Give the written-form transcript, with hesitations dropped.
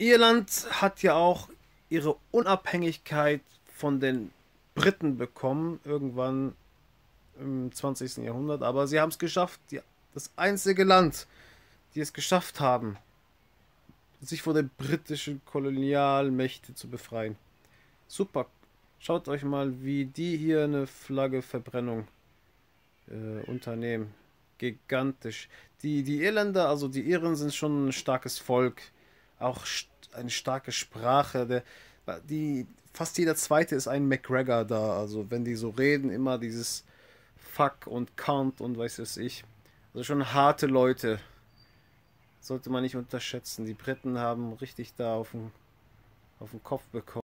Irland hat ja auch ihre Unabhängigkeit von den Briten bekommen, irgendwann im 20. Jahrhundert, aber sie haben es geschafft, das einzige Land, die es geschafft haben, sich vor den britischen Kolonialmächte zu befreien. Super. Schaut euch mal, wie die hier eine Flaggeverbrennung unternehmen. Gigantisch. Die Irländer, also die Iren, sind schon ein starkes Volk. Auch eine starke Sprache. Fast jeder Zweite ist ein McGregor da. Also wenn die so reden, immer dieses Fuck und Count und weiß es ich. Also schon harte Leute. Sollte man nicht unterschätzen. Die Briten haben richtig da auf den Kopf bekommen.